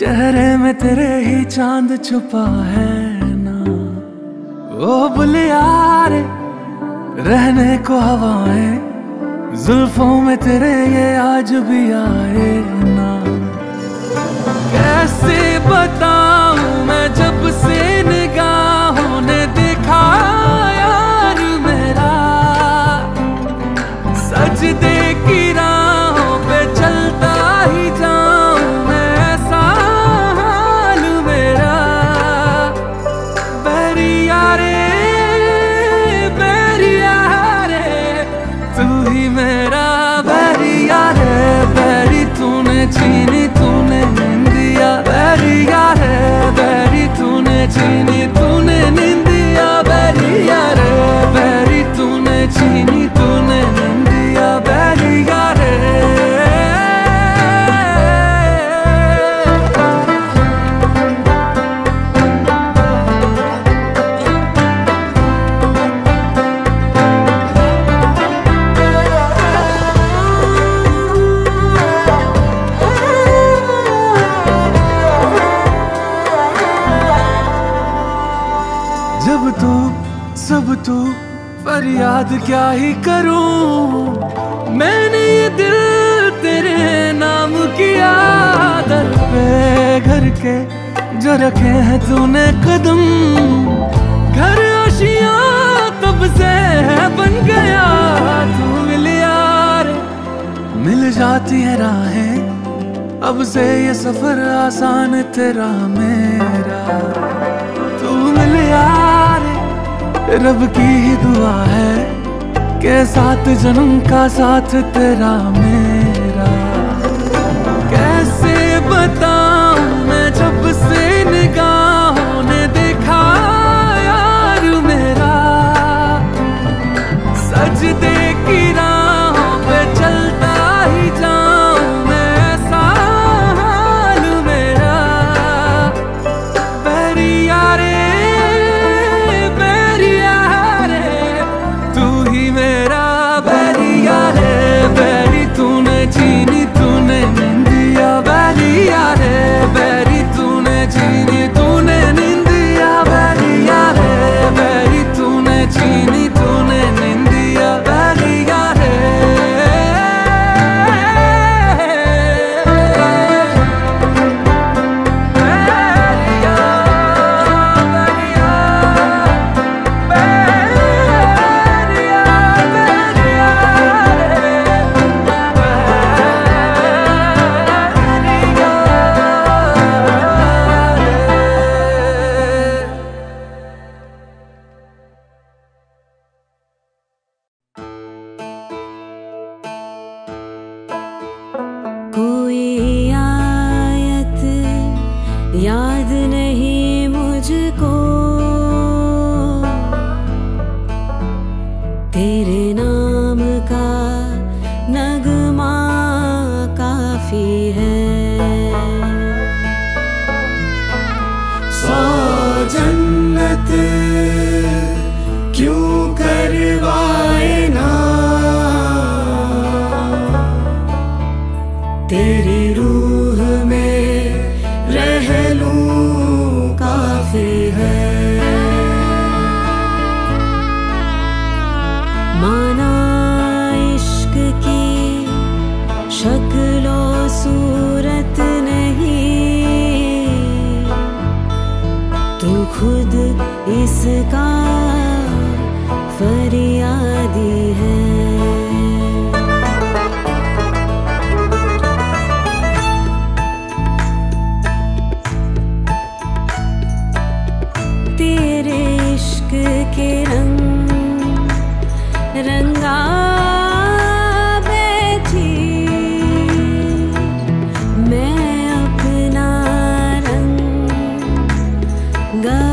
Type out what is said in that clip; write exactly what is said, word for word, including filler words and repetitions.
चेहरे में तेरे ही चांद छुपा है ना। ओ बुलिया रे रहने को हवाएं, जुल्फों में तेरे ये आज भी आए ना। कैसे बताऊं मैं जब से निगाहों ने देखा यार मेरा, सजदे की राहों पे चलता ही जाऊं मैं, ऐसा हाल मेरा। बैरिया रे बैरिया रे तू ही मेरा बैरिया रे, बैरी तूने छीनी तूने निंदिया, बैरिया रे बैरी तूने छीनी तूने निंदिया, बैरिया रे बैरी तूने छीनी तूने निंदिया, बैरिया रे। जब तू सब तू फरियाद क्या ही करूं, मैंने ये दिल तेरे नाम किया। दर पे घर के जो रखे हैं तूने कदम, घर आशियां तब से बन गया। तू मिल यार मिल जाती है राहें, अब से ये सफर आसान तेरा मेरा। तू मिल यार रब की ही दुआ है के साथ जन्म का साथ तेरा मेरा। कैसे बताऊं मैं जब से निगाहों ने देखा यार मेरा, सजदे की राहों पे चलता ही जाऊं मैं, ऐसा हाल मेरा। बैरिया रे बैरिया रे तू ही मेरा बैरिया रे, बैरी तूने छीनी तूने निंदिया, बैरिया रे बैरी तूने छीनी तूने निंदिया, बैरिया रे बैरी तूने छीनी तूने निंदिया, बैरिया रे। कोई आयत याद नहीं मुझको, तेरे नाम का नगमा काफी है। सौ जन्नत क्यों करवाए ना, तेरी रूह में रह लूं काफी है। माना इश्क की शक्लो सूरत नहीं, तू खुद इसका फरियादी है। तेरे इश्क के रंग रंगा बैठी, मैं अपना रंग गा